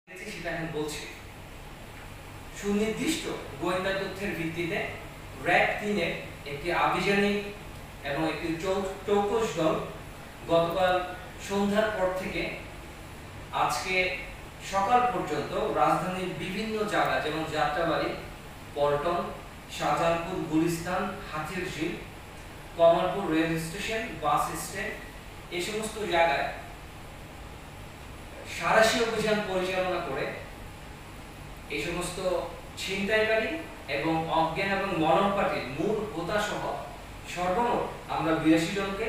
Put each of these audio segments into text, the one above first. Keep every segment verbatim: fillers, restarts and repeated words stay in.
সেটা এখন বলছি। সুনির্দিষ্ট গোয়েন্দা তথ্যের ভিত্তিতে র্যাব তিনের একটি আভিযানিক এবং একটি চৌকস দল গতকাল সন্ধ্যার পর থেকে আজকে সকাল পর্যন্ত রাজধানীর বিভিন্ন জায়গা যেমন Jatrabari, Paltan, Shahjahanpur, Gulistan, Hatirjheel, Kamalapur rail station, bus stand এই সমস্ত জায়গায় সাঁড়াশি অভিযান পরিচালনা করে এই সমস্ত ছিনতাইকারী এবং অজ্ঞান এবং মরণ পার্টির মূল হোতা সহ সর্বমোট আমরা বিরাশি জনকে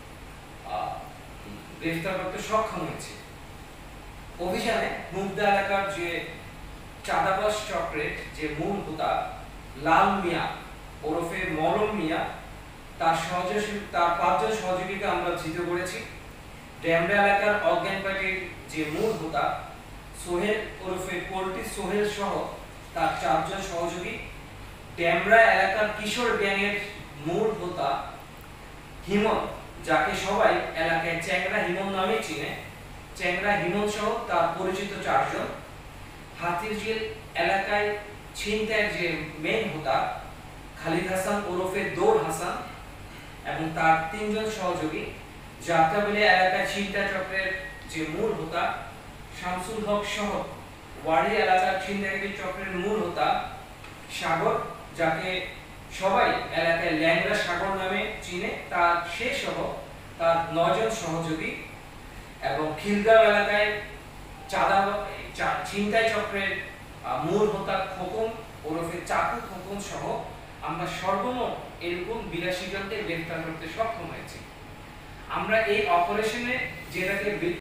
গ্রেফতার করতে সক্ষম হয়েছি। অভিযানে মুগদা এলাকার যে চাঁদাবাজ চক্রের যে মূল হোতা লাল মিয়া ওরফে মরম মিয়া তার সহযোগী তার পাঁচজন সহযোগীকে আমরা ধৃত করেছি। ড্যামরা এলাকার অজ্ঞান পার্টির যে মূল হোতা সোহেল ওরফে পোল্ট্রি সোহেল সহ তার চারজন সহযোগী, ড্যামরা এলাকার কিশোর গ্যাংয়ের মূল হোতা হিমন, যাকে সবাই এলাকায় চ্যাংরা হিমন নামে চিনে, চ্যাংরা হিমন সহ তার পরিচিত চারজন, হাতিরঝিল এলাকায় ছিনতাইয়ের যে মেন হোতা খালিদ হাসান ওরফে দৌড় হাসান এবং তার তিনজন সহযোগী, যাত্রাবাড়ি এলাকায় ছিনতাই চক্রের যে মূল হোতা শামসুল হক সহ ওয়াড়ি এলাকার ছিনতাইকারী চক্রের মূল হোতা সাগর, যাকে সবাই এলাকায় ল্যাংড়া সাগর নামে চিনে, তার সে সহ তার নয়জন সহযোগী এবং খিলগাঁও এলাকায় চাঁদা ছিনতাই চক্রের মূল হোতা খোকন ওরফে চাকু খোকন সহ আমরা সর্বমোট এরকম বিরাশি জনকে গ্রেফতার করতে সক্ষম হয়েছি। আমরা এই অপারেশনে যেটাকে